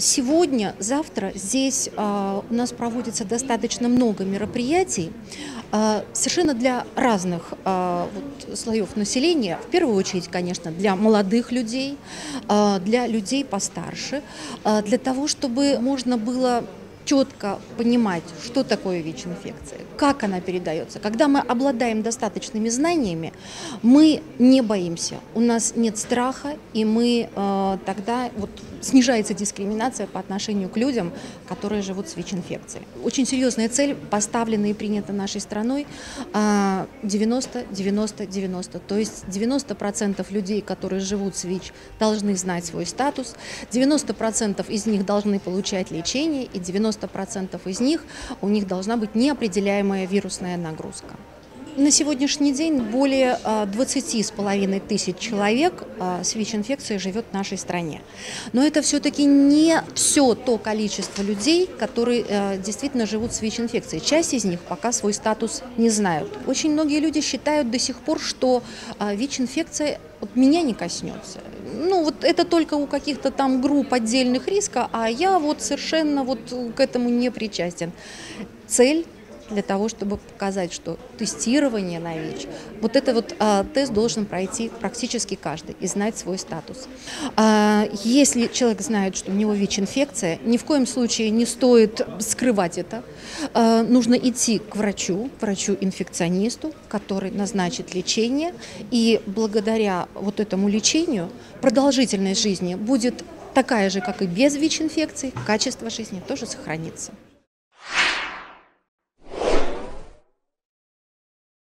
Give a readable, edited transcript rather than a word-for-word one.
Сегодня, завтра здесь у нас проводится достаточно много мероприятий, совершенно для разных слоев населения. В первую очередь, конечно, для молодых людей, для людей постарше, для того, чтобы можно было четко понимать, что такое ВИЧ-инфекция, как она передается. Когда мы обладаем достаточными знаниями, мы не боимся, у нас нет страха, и мы тогда снижается дискриминация по отношению к людям, которые живут с ВИЧ-инфекцией. Очень серьезная цель, поставлена и принята нашей страной, 90-90-90. То есть 90% людей, которые живут с ВИЧ, должны знать свой статус, 90% из них должны получать лечение, и 90% из них у них должна быть неопределяемая вирусная нагрузка. На сегодняшний день более 20,5 тысяч человек с ВИЧ-инфекцией живет в нашей стране. Но это все-таки не все то количество людей, которые действительно живут с ВИЧ-инфекцией. Часть из них пока свой статус не знают. Очень многие люди считают до сих пор, что ВИЧ-инфекция меня не коснется. Это только у каких-то там групп отдельных риска, а я совершенно к этому не причастен. Цель для того, чтобы показать, что тестирование на ВИЧ, тест должен пройти практически каждый и знать свой статус. Если человек знает, что у него ВИЧ-инфекция, ни в коем случае не стоит скрывать это. Нужно идти к врачу-инфекционисту, который назначит лечение, и благодаря этому лечению продолжительность жизни будет такая же, как и без ВИЧ-инфекции, качество жизни тоже сохранится.